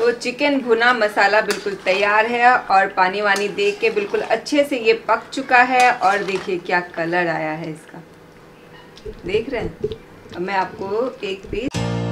तो चिकन भुना मसाला बिल्कुल तैयार है और पानी वानी दे के बिल्कुल अच्छे से ये पक चुका है। और देखिए क्या कलर आया है इसका, देख रहे हैं। अब मैं आपको एक पीस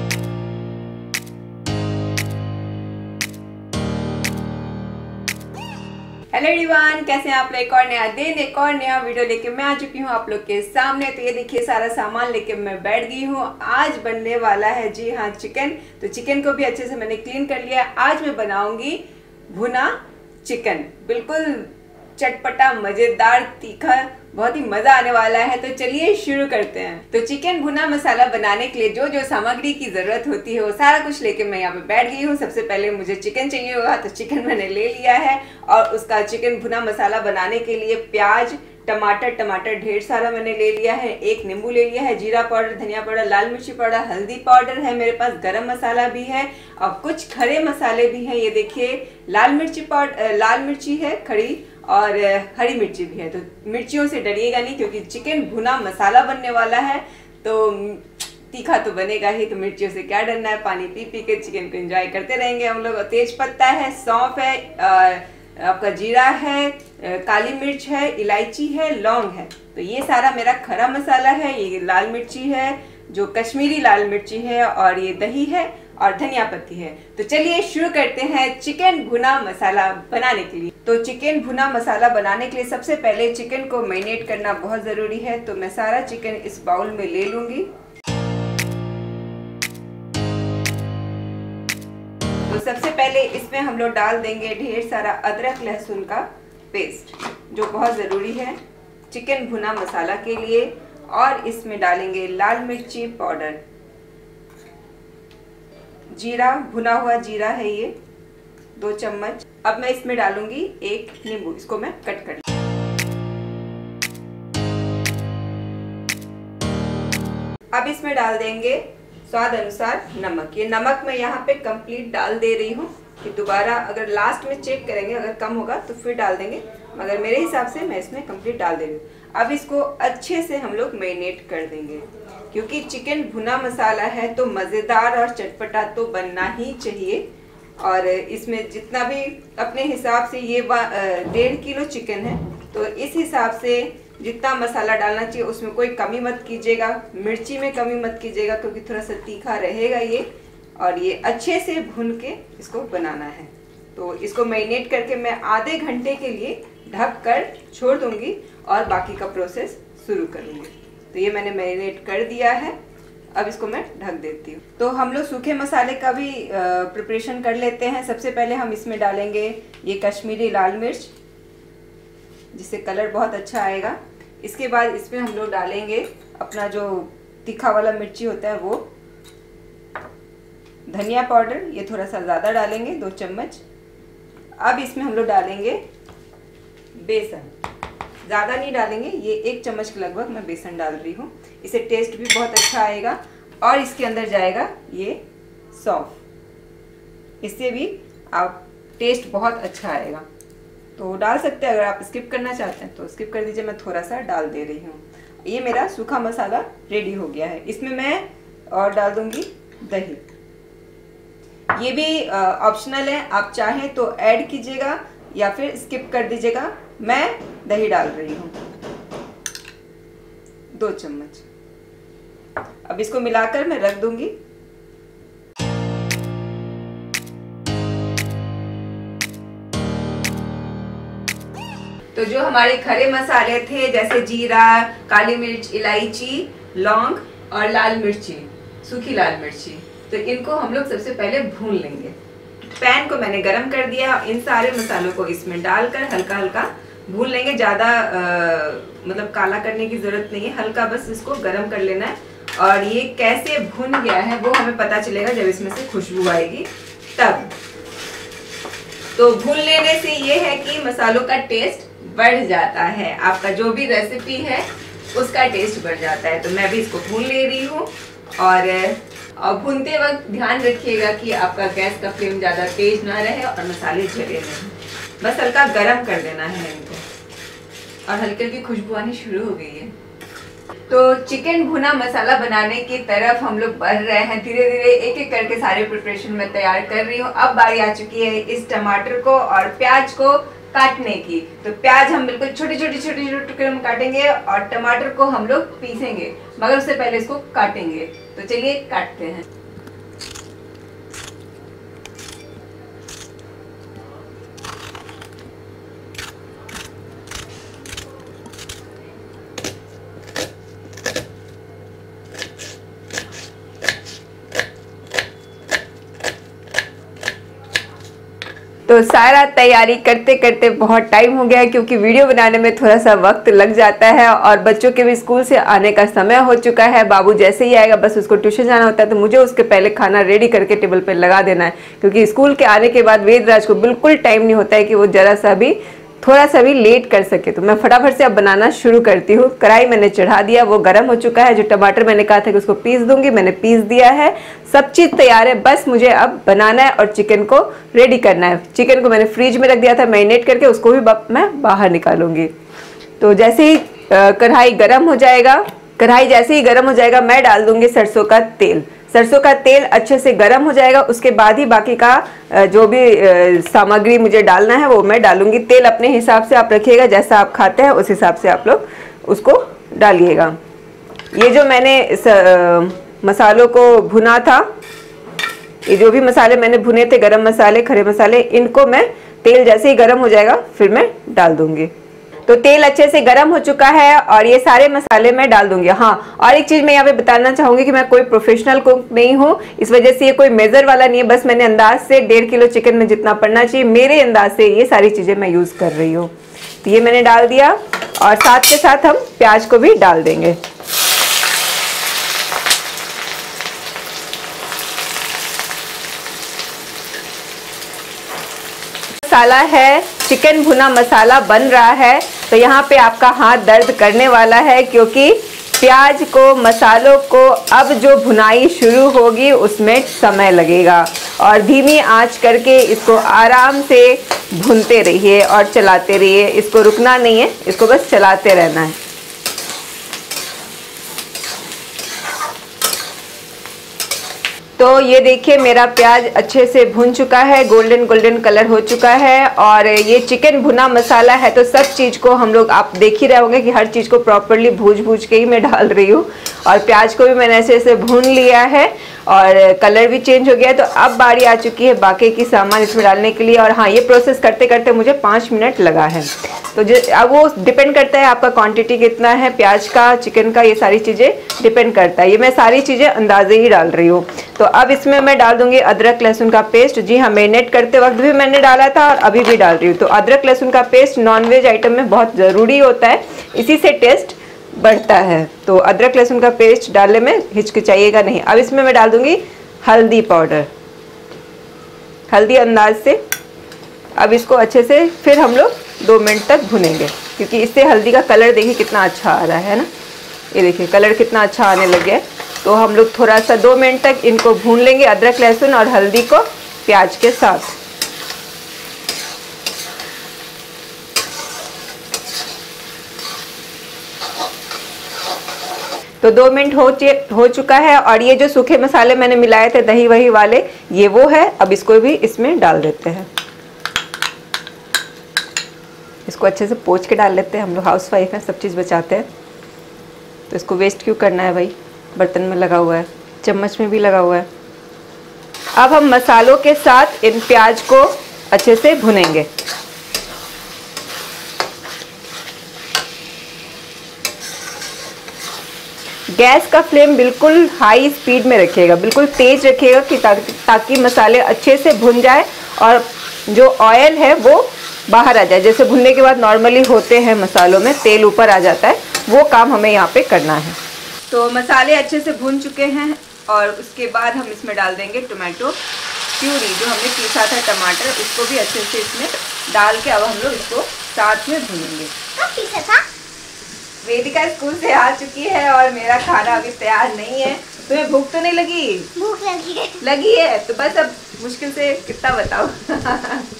हेलो एवरीवन, कैसे हैं आप लोग। एक और नया दिन, एक और नया वीडियो लेके मैं आ चुकी हूँ आप लोग के सामने। तो ये देखिए सारा सामान लेके मैं बैठ गई हूँ। आज बनने वाला है जी हाँ चिकन। तो चिकन को भी अच्छे से मैंने क्लीन कर लिया है। आज मैं बनाऊंगी भुना चिकन, बिल्कुल चटपटा मजेदार तीखा, बहुत ही मजा आने वाला है। तो चलिए शुरू करते हैं। तो चिकन भुना मसाला बनाने के लिए जो जो सामग्री की जरूरत होती है वो सारा कुछ लेके मैं यहाँ पे बैठ गई हूँ। सबसे पहले मुझे चिकन चाहिए होगा, तो चिकन मैंने ले लिया है। और उसका चिकन भुना मसाला बनाने के लिए प्याज, टमाटर ढेर सारा मैंने ले लिया है। एक नींबू ले लिया है, जीरा पाउडर, धनिया पाउडर, लाल मिर्ची पाउडर, हल्दी पाउडर है मेरे पास, गरम मसाला भी है और कुछ खड़े मसाले भी हैं। ये देखिए लाल मिर्ची है खड़ी और हरी मिर्ची भी है। तो मिर्चियों से डरिएगा नहीं, क्योंकि चिकन भुना मसाला बनने वाला है तो तीखा तो बनेगा ही। तो मिर्चियों से क्या डरना है, पानी पी पी के चिकन को एंजॉय करते रहेंगे हम लोग। तेज पत्ता है, सौंफ है, आपका जीरा है, काली मिर्च है, इलायची है, लौंग है। तो ये सारा मेरा खड़ा मसाला है। ये लाल मिर्ची है जो कश्मीरी लाल मिर्ची है, और ये दही है और धनिया पत्ती है। तो चलिए शुरू करते हैं चिकन भुना मसाला बनाने के लिए। तो चिकन भुना मसाला बनाने के लिए सबसे पहले चिकन को मैरिनेट करना बहुत ज़रूरी है। तो मैं सारा चिकन इस बाउल में ले लूँगी। तो सबसे पहले इसमें हम लोग डाल देंगे ढेर सारा अदरक लहसुन का पेस्ट, जो बहुत ज़रूरी है चिकन भुना मसाला के लिए। और इसमें डालेंगे लाल मिर्ची पाउडर, जीरा, भुना हुआ जीरा है ये 2 चम्मच। अब मैं इसमें डालूंगी एक नींबू, इसको मैं कट कर। अब इसमें डाल देंगे स्वाद अनुसार नमक। ये नमक मैं यहाँ पे कंप्लीट डाल दे रही हूँ कि दोबारा अगर लास्ट में चेक करेंगे, अगर कम होगा तो फिर डाल देंगे, मगर मेरे हिसाब से मैं इसमें कंप्लीट डाल दे रही हूँ। अब इसको अच्छे से हम लोग मैरिनेट कर देंगे, क्योंकि चिकन भुना मसाला है तो मज़ेदार और चटपटा तो बनना ही चाहिए। और इसमें जितना भी अपने हिसाब से, ये 1.5 किलो चिकन है तो इस हिसाब से जितना मसाला डालना चाहिए उसमें कोई कमी मत कीजिएगा। मिर्ची में कमी मत कीजिएगा, क्योंकि थोड़ा सा तीखा रहेगा ये। और ये अच्छे से भून के इसको बनाना है। तो इसको मैरिनेट करके मैं आधे घंटे के लिए ढक कर छोड़ दूंगी और बाकी का प्रोसेस शुरू करूंगी। तो ये मैंने मैरिनेट कर दिया है। अब इसको मैं ढक देती हूँ। तो हम लोग सूखे मसाले का भी प्रिपरेशन कर लेते हैं। सबसे पहले हम इसमें डालेंगे ये कश्मीरी लाल मिर्च, जिससे कलर बहुत अच्छा आएगा। इसके बाद इसमें हम लोग डालेंगे अपना जो तीखा वाला मिर्ची होता है वो, धनिया पाउडर, ये थोड़ा सा ज़्यादा डालेंगे 2 चम्मच। अब इसमें हम लोग डालेंगे बेसन, ज़्यादा नहीं डालेंगे, ये 1 चम्मच के लगभग मैं बेसन डाल रही हूँ। इससे टेस्ट भी बहुत अच्छा आएगा। और इसके अंदर जाएगा ये सौंफ, इससे भी आप टेस्ट बहुत अच्छा आएगा। तो डाल सकते हैं, अगर आप स्किप करना चाहते हैं तो स्किप कर दीजिए, मैं थोड़ा सा डाल दे रही हूँ। ये मेरा सूखा मसाला रेडी हो गया है। इसमें मैं और डाल दूँगी दही। ये भी ऑप्शनल है, आप चाहें तो ऐड कीजिएगा या फिर स्किप कर दीजिएगा। मैं दही डाल रही हूँ 2 चम्मच। अब इसको मिलाकर मैं रख दूंगी। तो जो हमारे खड़े मसाले थे, जैसे जीरा, काली मिर्च, इलायची, लौंग और लाल मिर्ची, सूखी लाल मिर्ची, तो इनको हम लोग सबसे पहले भून लेंगे। पैन को मैंने गरम कर दिया। इन सारे मसालों को इसमें डालकर हल्का हल्का भून लेंगे। ज़्यादा मतलब काला करने की ज़रूरत नहीं है, हल्का बस इसको गरम कर लेना है। और ये कैसे भुन गया है वो हमें पता चलेगा जब इसमें से खुशबू आएगी तब। तो भून लेने से ये है कि मसालों का टेस्ट बढ़ जाता है, आपका जो भी रेसिपी है उसका टेस्ट बढ़ जाता है। तो मैं भी इसको भून ले रही हूँ। और भूनते वक्त ध्यान रखिएगा कि आपका गैस का फ्लेम ज़्यादा तेज ना रहे और मसाले जले नहीं। बस हल्का गरम कर देना है इनको। और हल्की हल्की खुशबू आनी शुरू हो गई है। तो चिकन भुना मसाला बनाने की तरफ हम लोग बढ़ रहे हैं। धीरे धीरे एक एक करके सारे प्रिपरेशन मैं तैयार कर रही हूँ। अब बारी आ चुकी है इस टमाटर को और प्याज को काटने की। तो प्याज हम बिल्कुल छोटे छोटे टुकड़े में काटेंगे और टमाटर को हम लोग पीसेंगे, मगर उससे पहले इसको काटेंगे। तो चलिए काटते हैं। तो सारा तैयारी करते करते बहुत टाइम हो गया है, क्योंकि वीडियो बनाने में थोड़ा सा वक्त लग जाता है और बच्चों के भी स्कूल से आने का समय हो चुका है। बाबू जैसे ही आएगा बस उसको ट्यूशन जाना होता है, तो मुझे उसके पहले खाना रेडी करके टेबल पर लगा देना है, क्योंकि स्कूल के आने के बाद वेदराज को बिल्कुल टाइम नहीं होता है कि वो जरा सा भी थोड़ा सा भी लेट कर सके। तो मैं फटाफट से अब बनाना शुरू करती हूँ। कढ़ाई मैंने चढ़ा दिया, वो गर्म हो चुका है। जो टमाटर मैंने कहा था कि उसको पीस दूंगी, मैंने पीस दिया है। सब चीज़ तैयार है, बस मुझे अब बनाना है और चिकन को रेडी करना है। चिकन को मैंने फ्रिज में रख दिया था मैरिनेट करके, उसको भी मैं बाहर निकालूंगी। तो जैसे ही कढ़ाई गर्म हो जाएगा, मैं डाल दूंगी सरसों का तेल। सरसों का तेल अच्छे से गर्म हो जाएगा, उसके बाद ही बाकी का जो भी सामग्री मुझे डालना है वो मैं डालूंगी। तेल अपने हिसाब से आप रखिएगा, जैसा आप खाते हैं उस हिसाब से आप लोग उसको डालिएगा। ये जो मैंने मसालों को भुना था, ये जो भी मसाले मैंने भुने थे, गरम मसाले, खड़े मसाले, इनको मैं तेल जैसे ही गर्म हो जाएगा फिर मैं डाल दूंगी। तो तेल अच्छे से गर्म हो चुका है और ये सारे मसाले मैं डाल दूंगी। हाँ, और एक चीज मैं यहाँ पे बताना चाहूंगी कि मैं कोई प्रोफेशनल कुक नहीं हूँ, इस वजह से ये कोई मेजर वाला नहीं है। बस मैंने अंदाज से 1.5 किलो चिकन में जितना पड़ना चाहिए, मेरे अंदाज से ये सारी चीजें मैं यूज कर रही हूँ। तो ये मैंने डाल दिया और साथ के साथ हम प्याज को भी डाल देंगे। मसाला है, चिकन भुना मसाला बन रहा है। तो यहाँ पे आपका हाथ दर्द करने वाला है, क्योंकि प्याज को, मसालों को अब जो भुनाई शुरू होगी उसमें समय लगेगा। और धीमी आंच करके इसको आराम से भूनते रहिए और चलाते रहिए। इसको रुकना नहीं है, इसको बस चलाते रहना है। तो ये देखिए मेरा प्याज अच्छे से भुन चुका है, गोल्डन गोल्डन कलर हो चुका है। और ये चिकन भुना मसाला है तो सब चीज़ को हम लोग, आप देख ही रहे होंगे कि हर चीज़ को प्रॉपरली भूज के ही मैं डाल रही हूँ। और प्याज को भी मैंने ऐसे भून लिया है और कलर भी चेंज हो गया है। तो अब बारी आ चुकी है बाकी की सामान इसमें डालने के लिए। और हाँ, ये प्रोसेस करते करते मुझे 5 मिनट लगा है। तो अब वो डिपेंड करता है आपका क्वांटिटी कितना है, प्याज का, चिकन का, ये सारी चीज़ें डिपेंड करता है। ये मैं सारी चीज़ें अंदाजे ही डाल रही हूँ। तो अब इसमें मैं डाल दूंगी अदरक लहसुन का पेस्ट। जी हाँ, मैरिनेट करते वक्त भी मैंने डाला था और अभी भी डाल रही हूँ। तो अदरक लहसुन का पेस्ट नॉनवेज आइटम में बहुत ज़रूरी होता है, इसी से टेस्ट बढ़ता है। तो अदरक लहसुन का पेस्ट डालने में हिचकिचाइएगा नहीं। अब इसमें मैं डाल दूंगी हल्दी पाउडर, हल्दी अंदाज से। अब इसको अच्छे से फिर हम लोग 2 मिनट तक भुनेंगे, क्योंकि इससे हल्दी का कलर देखिए कितना अच्छा आ रहा है ना। ये देखिए कलर कितना अच्छा आने लग गया है। तो हम लोग थोड़ा सा 2 मिनट तक इनको भून लेंगे, अदरक लहसुन और हल्दी को प्याज के साथ। तो 2 मिनट हो चुका है। और ये जो सूखे मसाले मैंने मिलाए थे दही वही वाले, ये वो है। अब इसको भी इसमें डाल देते हैं। इसको अच्छे से पोंछ के डाल लेते हैं। हम लोग हाउस वाइफ हैं, सब चीज़ बचाते हैं, तो इसको वेस्ट क्यों करना है भाई। बर्तन में लगा हुआ है, चम्मच में भी लगा हुआ है। अब हम मसालों के साथ इन प्याज को अच्छे से भुनेंगे। गैस का फ्लेम बिल्कुल हाई स्पीड में रखिएगा, बिल्कुल तेज रखिएगा कि ताकि मसाले अच्छे से भुन जाए और जो ऑयल है वो बाहर आ जाए। जैसे भुनने के बाद नॉर्मली होते हैं मसालों में तेल ऊपर आ जाता है, वो काम हमें यहाँ पे करना है। तो मसाले अच्छे से भुन चुके हैं और उसके बाद हम इसमें डाल देंगे टोमेटो प्यूरी, जो हमने पीसा था टमाटर, उसको भी अच्छे से इसमें डाल के अब हम लोग इसको साथ में भूनेंगे। पीसा था। वेदिका स्कूल से आ चुकी है और मेरा खाना अभी तैयार नहीं है। तुम्हें भूख तो नहीं लगी? भूख लगी है तो बस अब मुश्किल से कितना बताओ।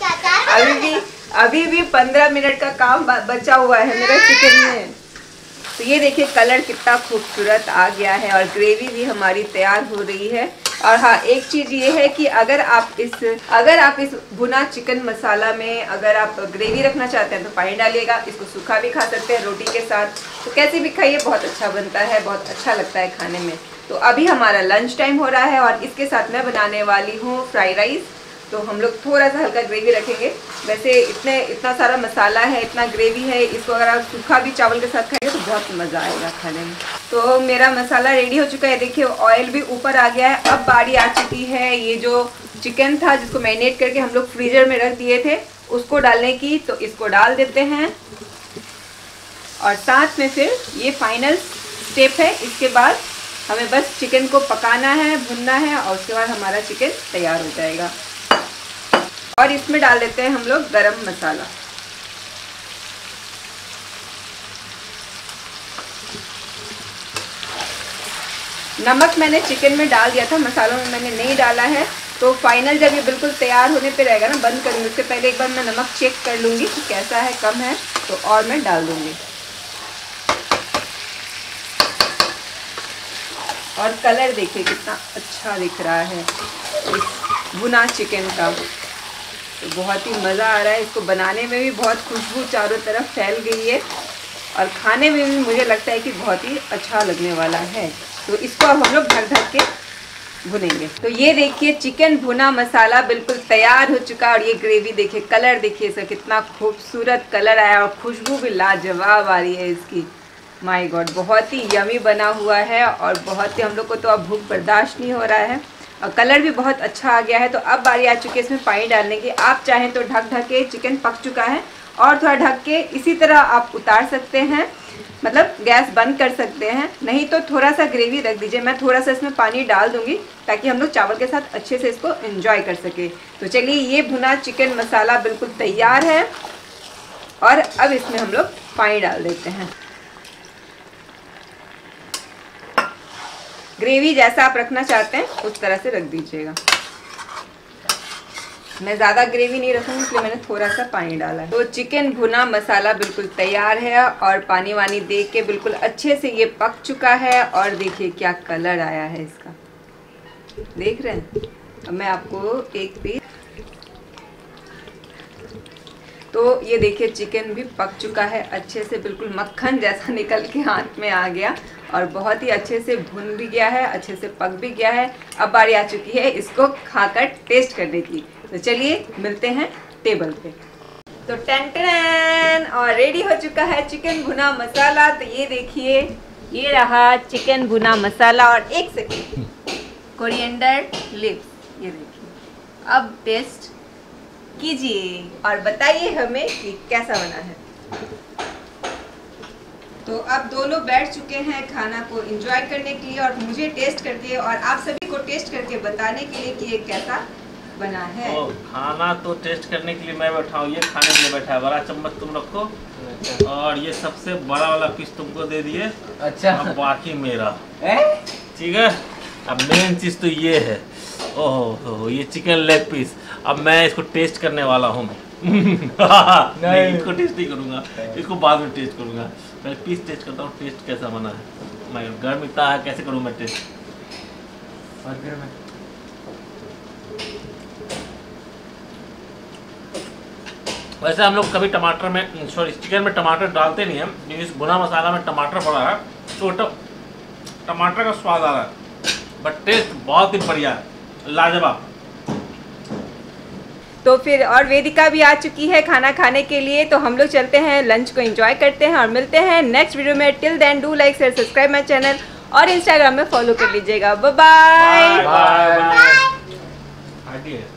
अभी भी 15 मिनट का काम बचा हुआ है मेरा चिकन में। तो ये देखिए कलर कितना खूबसूरत आ गया है और ग्रेवी भी हमारी तैयार हो रही है। और हाँ, एक चीज़ ये है कि अगर आप इस भुना चिकन मसाला में अगर आप ग्रेवी रखना चाहते हैं तो पानी डालिएगा। इसको सूखा भी खा सकते हैं रोटी के साथ, तो कैसे भी खाइए, बहुत अच्छा बनता है, बहुत अच्छा लगता है खाने में। तो अभी हमारा लंच टाइम हो रहा है और इसके साथ मैं बनाने वाली हूँ फ्राइड राइस। तो हम लोग थोड़ा सा हल्का ग्रेवी रखेंगे। वैसे इतना सारा मसाला है, इतना ग्रेवी है, इसको अगर आप सूखा भी चावल के साथ खाएंगे तो बहुत मज़ा आएगा खाने में। तो मेरा मसाला रेडी हो चुका है, देखिए ऑयल भी ऊपर आ गया है। अब बारी आ चुकी है ये जो चिकन था जिसको मैरिनेट करके हम लोग फ्रीजर में रख दिए थे उसको डालने की। तो इसको डाल देते हैं और साथ में फिर ये फाइनल स्टेप है। इसके बाद हमें बस चिकन को पकाना है, भुनना है और उसके बाद हमारा चिकन तैयार हो जाएगा। और इसमें डाल देते हैं हम लोग गरम मसाला। नमक मैंने चिकन में डाल दिया था, मसालों में मैंने नहीं डाला है। तो फाइनल जब ये बिल्कुल तैयार होने पे रहेगा ना, बंद करूँगी उससे पहले एक बार मैं नमक चेक कर लूँगी कि कैसा है, कम है तो और मैं डाल दूँगी। और कलर देखिए कितना अच्छा दिख रहा है इस भुना चिकन का, तो बहुत ही मज़ा आ रहा है। इसको बनाने में भी बहुत खुशबू चारों तरफ फैल गई है और खाने में भी मुझे लगता है कि बहुत ही अच्छा लगने वाला है। तो इसको अब हम लोग ढक के भुनेंगे। तो ये देखिए चिकन भुना मसाला बिल्कुल तैयार हो चुका है और ये ग्रेवी देखिए, कलर देखिए इसका कितना खूबसूरत कलर आया और खुशबू भी लाजवाब आ रही है इसकी। माय गॉड, बहुत ही यमी बना हुआ है और बहुत ही, हम लोग को तो अब भूख बर्दाश्त नहीं हो रहा है और कलर भी बहुत अच्छा आ गया है। तो अब बारी आ चुकी है इसमें पानी डालने की। आप चाहें तो ढक के, चिकन पक चुका है और थोड़ा ढक के इसी तरह आप उतार सकते हैं, मतलब गैस बंद कर सकते हैं, नहीं तो थोड़ा सा ग्रेवी रख दीजिए। मैं थोड़ा सा इसमें पानी डाल दूंगी ताकि हम लोग चावल के साथ अच्छे से इसको एंजॉय कर सके। तो चलिए, ये भुना चिकन मसाला बिल्कुल तैयार है और अब इसमें हम लोग पानी डाल देते हैं। ग्रेवी जैसा आप रखना चाहते हैं उस तरह से रख दीजिएगा। मैं ज़्यादा ग्रेवी नहीं रखूँगी इसलिए मैंने थोड़ा सा पानी डाला है। तो चिकन भुना मसाला बिल्कुल तैयार है और पानी वानी दे के बिल्कुल अच्छे से ये पक चुका है और देखिए क्या कलर आया है इसका, देख रहे हैं। अब मैं आपको एक पीस, तो ये देखिए चिकन भी पक चुका है अच्छे से, बिल्कुल मक्खन जैसा निकल के हाथ में आ गया और बहुत ही अच्छे से भुन भी गया है, अच्छे से पक भी गया है। अब बारी आ चुकी है इसको खाकर टेस्ट करने की। तो चलिए मिलते हैं टेबल पे। तो टन और रेडी हो चुका है चिकन भुना मसाला। तो ये देखिए, ये रहा चिकन भुना मसाला और एक सेकेंड कोरिएंडर लीव्स, ये देखिए। अब टेस्ट कीजिए और बताइए हमें कि कैसा बना है। तो अब दोनों बैठ चुके हैं खाना को एंजॉय करने के लिए और मुझे टेस्ट करके और आप सभी को टेस्ट करके बताने के लिए कि ये कैसा बना है। खाना तो टेस्ट करने के लिए मैं बैठा हूँ, ये खाने के लिए बैठा है। बड़ा चम्मच तुम रखो और ये सबसे बड़ा वाला पीस तुमको दे दिए। अच्छा, अब बाकी मेरा, ठीक है। अब मेन चीज तो ये है, ओहो ये चिकन लेग पीस। अब मैं इसको टेस्ट करने वाला हूँ। नहीं, इसको टेस्ट नहीं करूँगा, इसको बाद में टेस्ट करूँगा। मैं पीस टेस्ट करता हूँ, टेस्ट कैसा बना है। मैं गर्म इतना है, कैसे करूँ मैं टेस्ट। वैसे हम लोग कभी टमाटर में, सॉरी चिकन में टमाटर डालते नहीं है, इस भुना मसाला में टमाटर पड़ा है तो टमाटर का स्वाद आ रहा है, बट टेस्ट बहुत ही बढ़िया है, लाजवाब। तो फिर और वेदिका भी आ चुकी है खाना खाने के लिए। तो हम लोग चलते हैं, लंच को एंजॉय करते हैं और मिलते हैं नेक्स्ट वीडियो में। Till then do like share subscribe my channel और इंस्टाग्राम में फॉलो कर लीजिएगा। Bye bye.